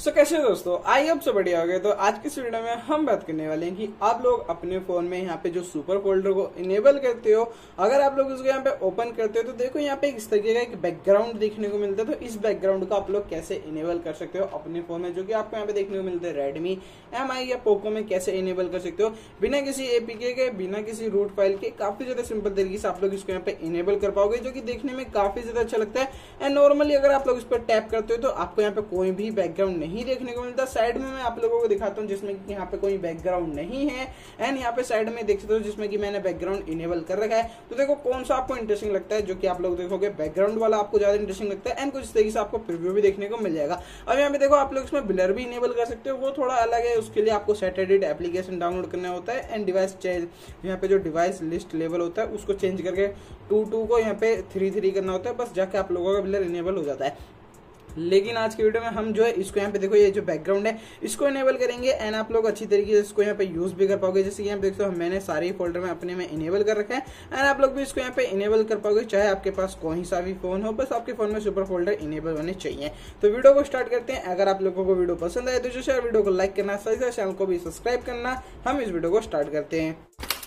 सो कैसे हो दोस्तों, आई अब से बढ़िया हो गए। तो आज की इस वीडियो में हम बात करने वाले हैं कि आप लोग अपने फोन में यहाँ पे जो सुपर फोल्डर को इनेबल करते हो, अगर आप लोग इसको यहाँ पे ओपन करते हो तो देखो यहाँ पे इस तरीके का एक बैकग्राउंड देखने को मिलता है। तो इस बैकग्राउंड को आप लोग कैसे इनेबल कर सकते हो अपने फोन में, जो कि आपको यहाँ पे देखने को मिलते हैं रेडमी, MI या पोको में कैसे इनेबल कर सकते हो बिना किसी एपीके के, बिना किसी रूट फाइल के। काफी ज्यादा सिंपल तरीके से आप लोग इसको यहाँ पे इनेबल कर पाओगे, जो कि देखने में काफी ज्यादा अच्छा लगता है। एंड नॉर्मली अगर आप लोग इस पर टैप करते हो तो आपको यहाँ पे कोई भी बैकग्राउंड नहीं देखने को मिलता। साइड में मैं आप लोगों को दिखाता हूँ जिसमें कि यहाँ पे कोई बैकग्राउंड नहीं है। एंड यहाँ पे साइड में देख सकते हो जिसमें कि मैंने बैकग्राउंड इनेबल कर रखा है। तो देखो कौन सा आपको इंटरेस्टिंग लगता है, जो कि आप लोग देखोगे बैकग्राउंड वाला आपको ज्यादा इंटरेस्टिंग लगता है। एंड कुछ तरीके से आपको प्रीव्यू भी देखने को मिल जाएगा। अब यहाँ पे देखो आप लोग इसमें ब्लर भी इनेबल कर सकते हो, वो थोड़ा अलग है। उसके लिए आपको सेट एडिट एप्लीकेशन डाउनलोड करना होता है एंड डिवाइस चेंज, यहाँ पे जो डिवाइस लिस्ट लेवल होता है उसको चेंज करके 2 को यहाँ पे 3 करना होता है, बस जाके आप लोगों का ब्लर इनेबल हो जाता है। लेकिन आज की वीडियो में हम जो है इसको यहाँ पे देखो ये जो बैकग्राउंड है इसको इनेबल करेंगे एंड आप लोग अच्छी तरीके से इसको यहाँ पे यूज भी कर पाओगे। जैसे कि यहाँ पे देखते हो मैंने सारे फोल्डर में अपने में इनेबल कर रखा है एंड आप लोग भी इसको यहाँ पे इनेबल कर पाओगे, चाहे आपके पास कोई सा भी फोन हो, बस आपके फोन में सुपर फोल्डर इनेबल होने चाहिए। तो वीडियो को स्टार्ट करते हैं। अगर आप लोगों को वीडियो पसंद आए तो जो शेयर वीडियो को लाइक करना, साथ ही चैनल को भी सब्सक्राइब करना। हम इस वीडियो को स्टार्ट करते हैं।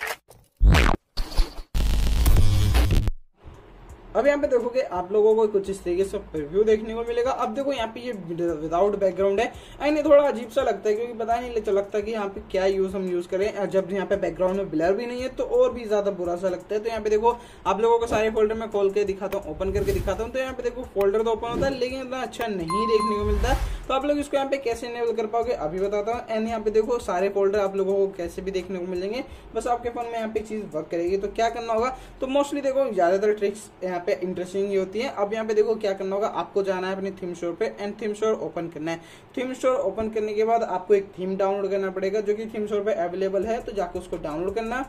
अब यहाँ पे देखोगे आप लोगों को कुछ इस तरीके से प्रीव्यू देखने को मिलेगा। अब देखो यहाँ पे ये विदाउट बैकग्राउंड है एंड ये थोड़ा अजीब सा लगता है, क्योंकि पता नहीं लगता कि यहाँ पे क्या हम यूज करें। जब यहाँ पे बैकग्राउंड में ब्लर भी नहीं है तो और भी ज्यादा बुरा सा लगता है। तो यहाँ पे देखो आप लोगों को सारे फोल्डर में खोल के दिखाता हूँ, ओपन करके दिखाता हूँ। तो यहाँ पे देखो फोल्डर तो ओपन होता है लेकिन इतना अच्छा नहीं देखने को मिलता है। तो आप लोग इसको यहाँ पे कैसे इनेबल कर पाओगे अभी बताता हूँ। एंड यहाँ पे देखो सारे फोल्डर आप लोगों को कैसे भी देखने को मिलेंगे, बस आपके फोन में यहाँ पे चीज वर्क करेगी। तो क्या करना होगा, तो मोस्टली देखो ज्यादातर ट्रिक्स यहाँ पे इंटरेस्टिंग होती है। अब यहाँ पे देखो क्या करना होगा, आपको जाना है अपने थीम स्टोर पे एंड थीम स्टोर ओपन करना है। थीम स्टोर ओपन करने के बाद आपको एक थीम डाउनलोड करना पड़ेगा, जो कि थीम स्टोर पे अवेलेबल है। तो जाकर उसको डाउनलोड करना,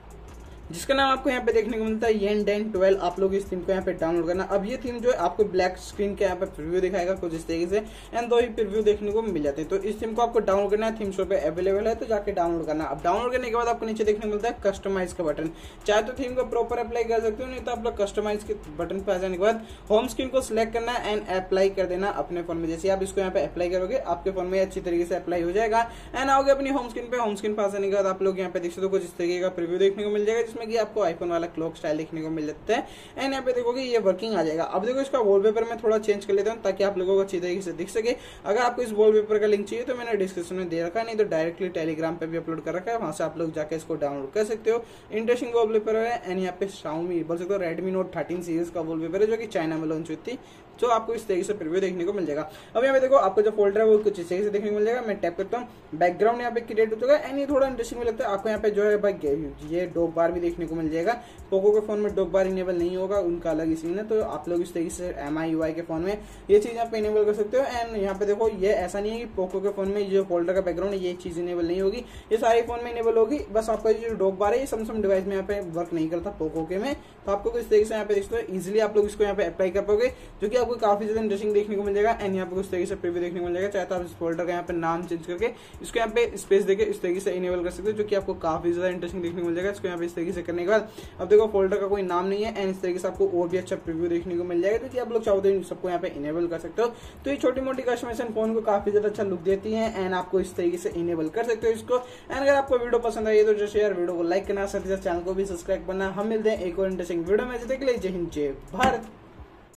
जिसका नाम आपको यहाँ पे देखने को मिलता है YEN1012। आप लोग इस थीम को यहाँ पे डाउनलोड करना। अब ये थीम जो है आपको ब्लैक स्क्रीन के यहाँ पे प्रीव्यू दिखाएगा कुछ इस तरीके से एंड 2 ही प्रीव्यू देखने को मिल जाते हैं। तो इस थीम को आपको डाउनलोड करना है, थीम स्टोर पे अवेलेबल है, तो जाके डाउनलोड करना। अब डाउनलोड करने के बाद आपको नीचे देखने को मिलता है कस्टमाइज का बटन। चाहे तो थीम को प्रॉपर अप्लाई कर सकते हो, नहीं तो आप लोग कस्टमाइज के बटन पे आ जाने के बाद होम स्क्रीन को सिलेक्ट करना एंड अप्लाई कर देना अपने फोन में। जैसे आप इसको यहाँ पे अप्लाई करोगे आपके फोन में अच्छी तरीके से अप्लाई हो जाएगा एंड आओगे अपनी होम स्क्रीन पे। होम स्क्रीन पे आ जाने के बाद आप लोग यहाँ पे देख सकते हो कुछ इस तरीके का प्रीव्यू देखने को मिल जाएगा, जिसमें कि आपको आईफोन क्लॉक स्टाइल देखने को मिल जाता है एंड यहाँ पे देखोगे ये वर्किंग आ जाएगा। अब देखो इसका वॉलपेपर मैं थोड़ा चेंज कर लेता हूँ ताकि आप लोगों को अच्छी तरीके से दिख सके। अगर आपको इस वॉलपेपर का लिंक चाहिए तो मैंने डिस्क्रिप्शन में दे रखा है, नहीं तो डायरेक्टली टेलीग्राम पे भी अपलोड कर रखा है, वहां से आप लोग जाकर इसको डाउनलोड कर सकते हो। इंटरेस्टिंग वॉलपेपर है एंड यहाँ पे Xiaomi बोल सकते हो Redmi Note 13 सीरीज का वॉलपेपर है, जो कि चाइना में लॉन्च हुई थी। तो आपको इस तरीके से प्रीव्यू देखने को मिल जाएगा। अब यहाँ पे देखो आपको जो फोल्डर है वो कुछ इस तरीके से देखने को मिल जाएगा। मैं टैप करता हूँ, बैकग्राउंड यहाँ पे क्रिएट हो चुका है एंड ये थोड़ा इंटरेस्टिंग लगता है। आपको यहाँ पे जो है भाई ये डॉक बार भी देखने को मिल जाएगा। पोको के फोन में डॉक बार इनेबल नहीं होगा, उनका अलग ही सीन है। तो आप लोग इस तरीके से MI UI के फोन में ये चीज यहाँ पे इनेबल कर सकते हो। एंड यहाँ पे देखो ये ऐसा नहीं है कि पोको के फोन में जो फोल्डर का बैकग्राउंड है ये चीज इनेबल नहीं होगी, ये सारे फोन में इनेबल होगी। बस आपका जो डॉक बार है ये सैमसंग डिवाइस में यहाँ पे वर्क नहीं करता पोको के में। तो आपको इस तरीके से यहाँ पे देखते हो इजिली आप लोग इसको यहाँ पे अप्लाई कर पाओगे, जो कि आपको काफी ज्यादा इंटरेस्टिंग देखने को मिल जाएगा। एंड यहाँ पे कुछ तरीके से प्रीव्यू देखने को मिल जाएगा। चाहे तो आप इस फोल्डर का यहाँ पे नाम चेंज करके इसको यहाँ पे स्पेस देके इस तरीके से इनेबल कर सकते हो, जो कि आपको काफी ज्यादा इंटरेस्टिंग देखने को मिल जाएगा। इसको यहाँ पे इस तरीके से करने के बाद अब देखो फोल्डर का कोई नाम नहीं है एंड इस तरीके से आपको और भी अच्छा प्रीव्यू देखने को मिल जाएगा, क्योंकि आप लोग चाहो तो सबको यहाँ पे इनेबल कर सकते हो। तो ये छोटी मोटी कस्टमाइजेशन फोन को काफी ज्यादा अच्छा लुक देती है एंड आपको इस तरीके से इनेबल कर सकते हो इसको। एंड अगर आपको वीडियो पसंद आई तो जो शेयर वीडियो को लाइक करना, साथ ही साथ चैनल को भी सब्सक्राइब करना। हम मिलते हैं एक और इंटरेस्टिंग वीडियो में, जब तक के लिए जय हिंद जय भारत।